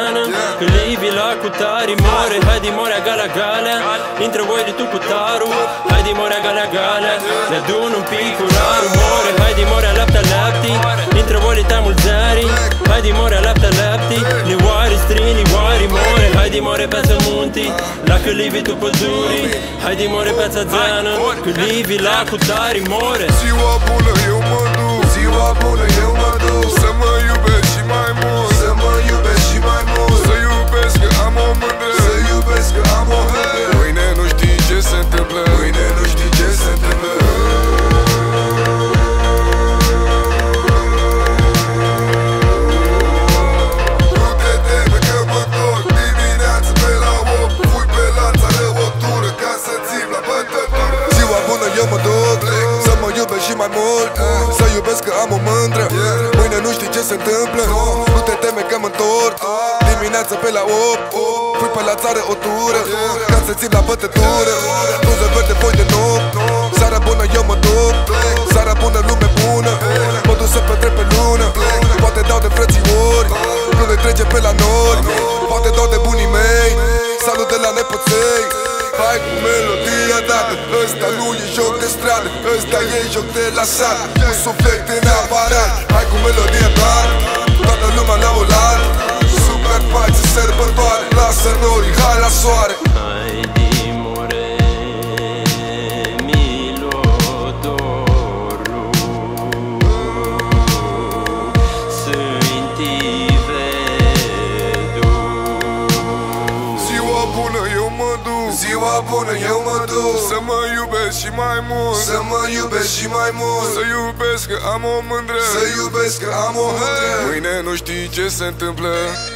zenă. Când Livi la cutari more, hai di morea galea galea. Intră voi de tu cu taru, hai di morea galea galea. Ne adun un pic cu raru more, hai di morea lapta lapti. Intră voi de tamul zari, hai di morea lapta lapti. Ne uari strini, uari more, hai di more peța munti. La că Livi tu păduri, hai di more peța zenă. Când Livi la cutari more. Ziua bună eu mă duc, ziua bună eu mă duc. Să mă iubesc și mai mult, să mă iubesc și mai mult. Să iubesc că am o mândră, să iubesc că am o mândră. Mâine nu știi ce se întâmplă, mâine nu știi ce se întâmplă. Nu te teme că mă întorc dimineața pe la 8. Fui pe la țară o tură ca să țin la bătătură. Ziua bună eu mă duc, să mă iubesc și mai mult. Să iubesc că am o mândră, mâine nu știi ce se întâmplă. Nu te teme că mă întorc dimineața pe la 8. Fui pe la țară o tură ca să țin la bătătură. Frunze verde foi de nopt. Seara bună eu mă duc, seara bună lume bună. Mă duc să petrec pe lună, poate dau de frățiori. Nu ne trece pe la nori, poate dau de bunii mei. Salut de la nepoței. Hai cu melodia dată, ăsta nu e joc de stradă, ăsta e joc de la sat, cu suflet în aparat. Hai cu melodia dată, toată lumea la oaltă. Super pace, sărbătoare, lasă norii, hai la soare. Hai di more milodoru, Sfânti vedu. Ziua bună eu mă duc, ziua bună eu mă duc. Să mă iubesc și mai mult, să mă iubesc și mai mult. Să iubesc că am o mândră, să iubesc că am o mândră. Mâine nu știi ce se întâmplă.